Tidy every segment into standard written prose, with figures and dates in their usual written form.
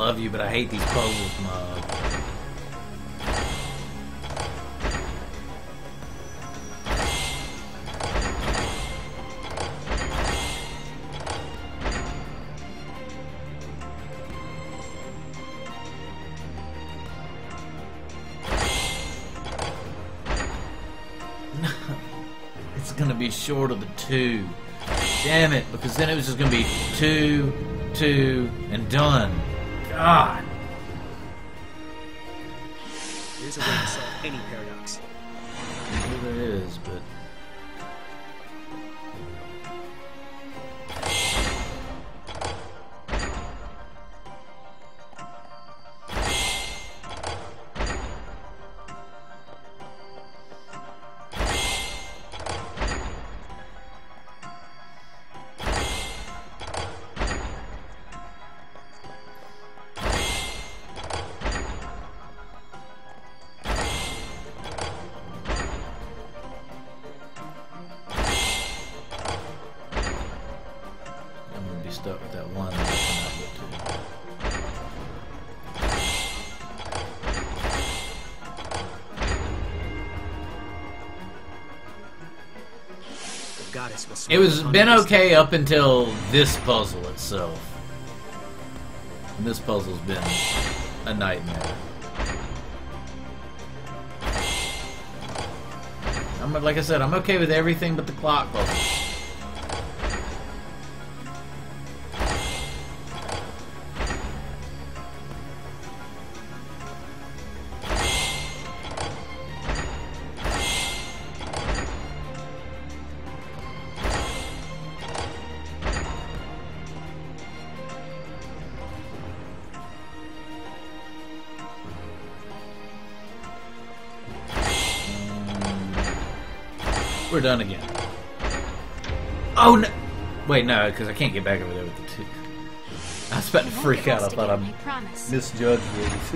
love you, but I hate these puzzles, Mug. It's gonna be short of the 2. Damn it, because then it was just gonna be 2, 2, and done. God. There's a way to solve any paradox. Maybe there is, but... stuck with that one that I cannot get The goddess was to. It was been okay up until this puzzle itself. And this puzzle's been a nightmare. Like I said, I'm okay with everything but the clock puzzle. We're done again. Oh no! Wait, no, because I can't get back over there with the 2. I was about to freak out. I thought I misjudged it.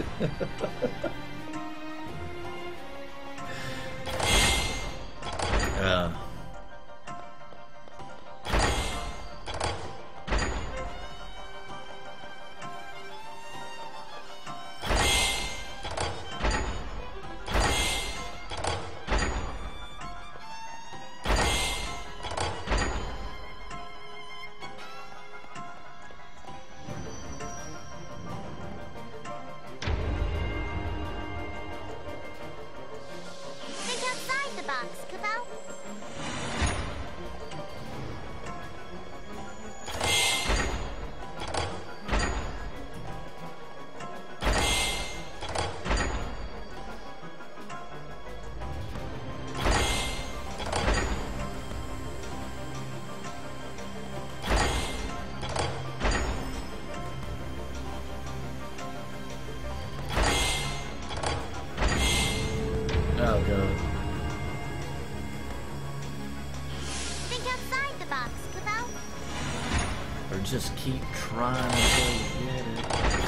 Oh god. Think outside the box, Clefairy. Or just keep trying until you get it.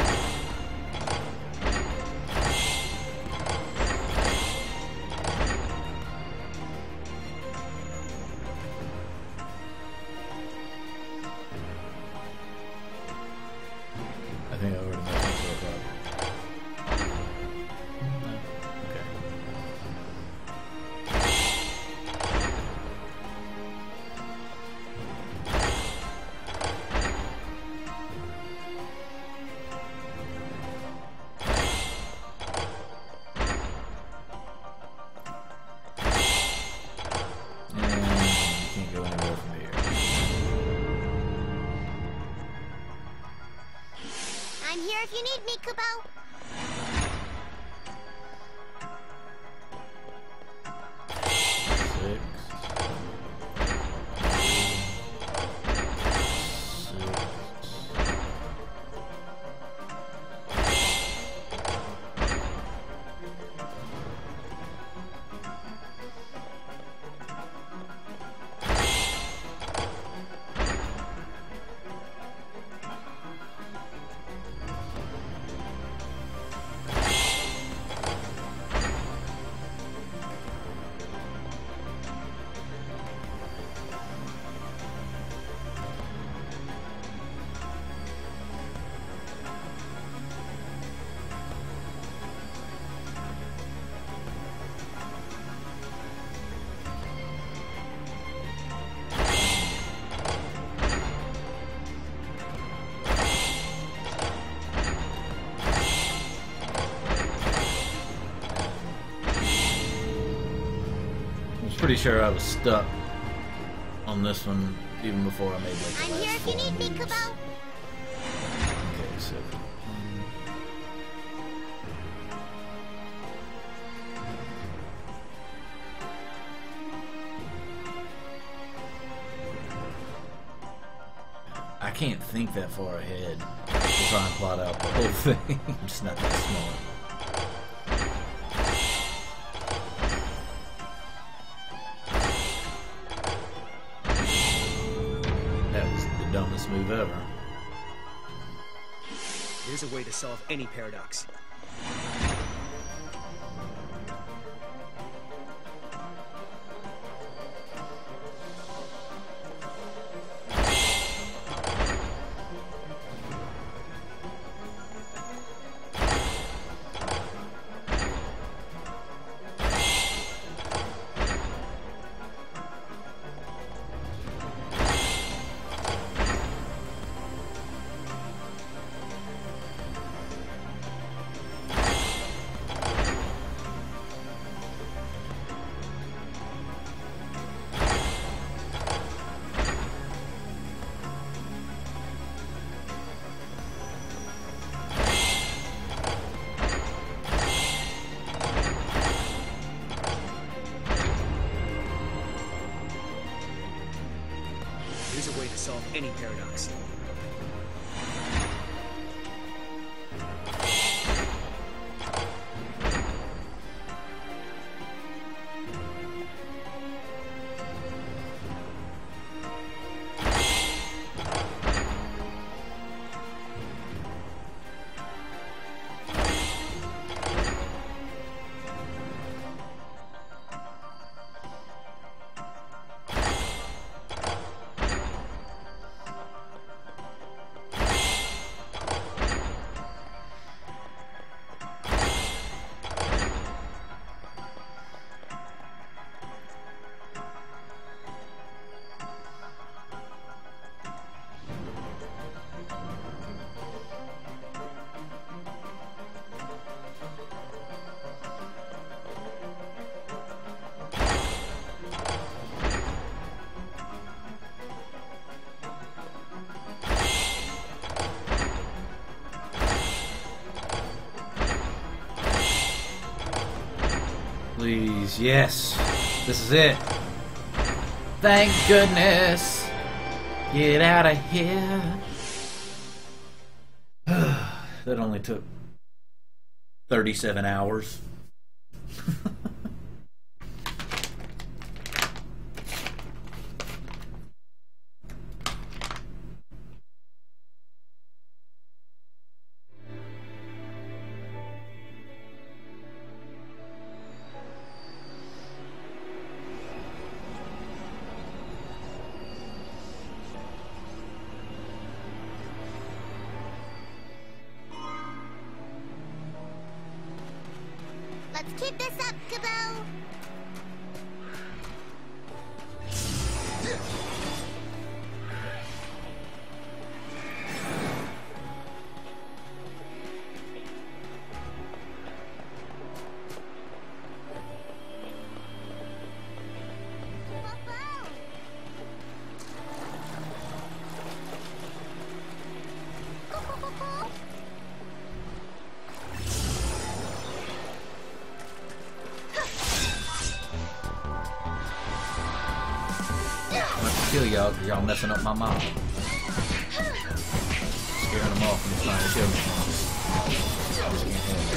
I think I already messed myself up. I'm here if you need me, Kupo. Pretty sure I was stuck on this one even before I made like the I'm last here if you four need me, moves. Kubo. Okay, so I can't think that far ahead to try and plot out the whole thing. I'm just not that smart. That was the dumbest move ever. There's a way to solve any paradox. There's a way to solve any paradox. Please, yes. This is it. Thank goodness. Get out of here. That only took 37 hours. Let's keep this up, Kubo. Kill y'all because y'all messing up my mob. Scaring them off and trying to kill me. I just can't handle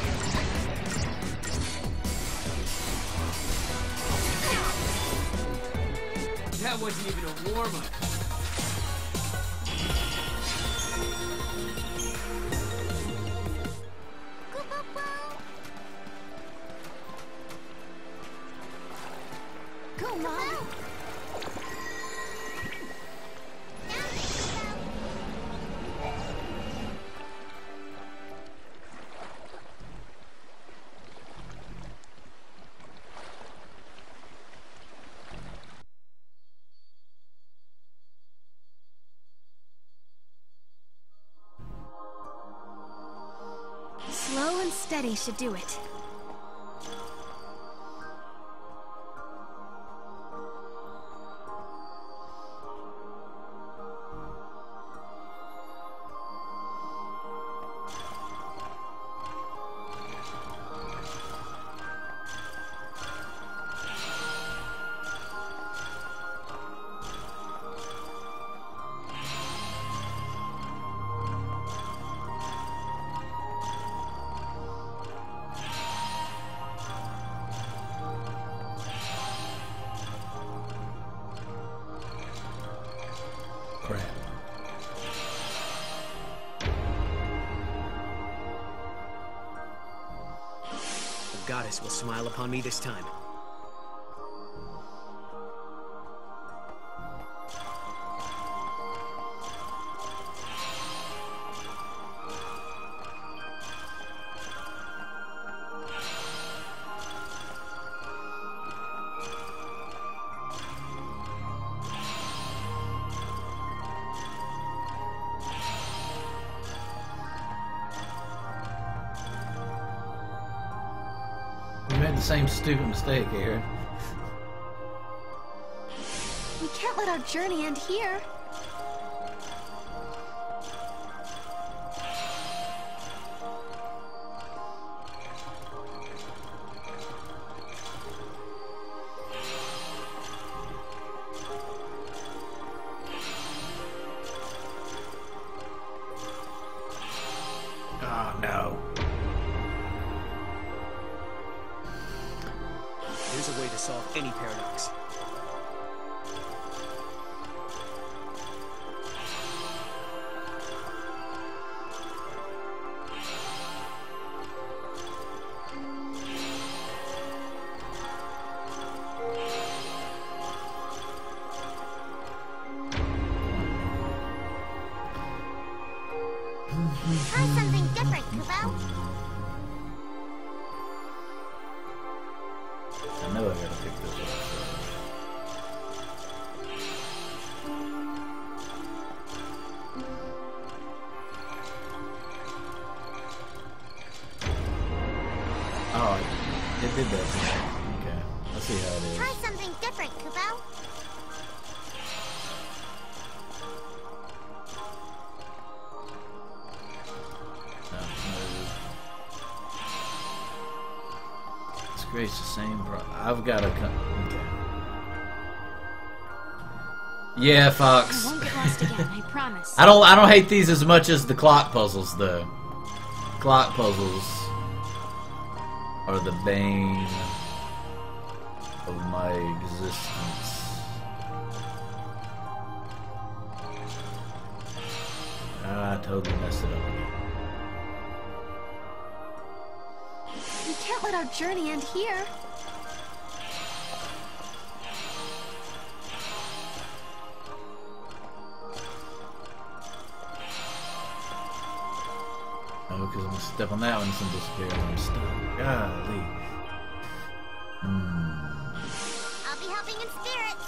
it. That wasn't even a warm-up. Come on. Slow and steady should do it. goddess will smile upon me this time. We made the same stupid mistake, Aaron. We can't let our journey end here. Oh, no. There's a way to solve any paradox. Try something different, Kubo. I know I gotta pick this up. Oh, it did that to me. Okay, let's see how it is. Try something different, Kubo. It's great, it's the same, bro. I've got to come. Okay. Yeah, I Fox. won't get lost again, I promise. I don't hate these as much as the clock puzzles, though. Clock puzzles are the bane of my existence. I totally messed it up again. We can't let our journey end here. Oh, because I'm gonna step on that one, it's gonna disappear and I'm stuck. Golly. I'll be helping in spirit,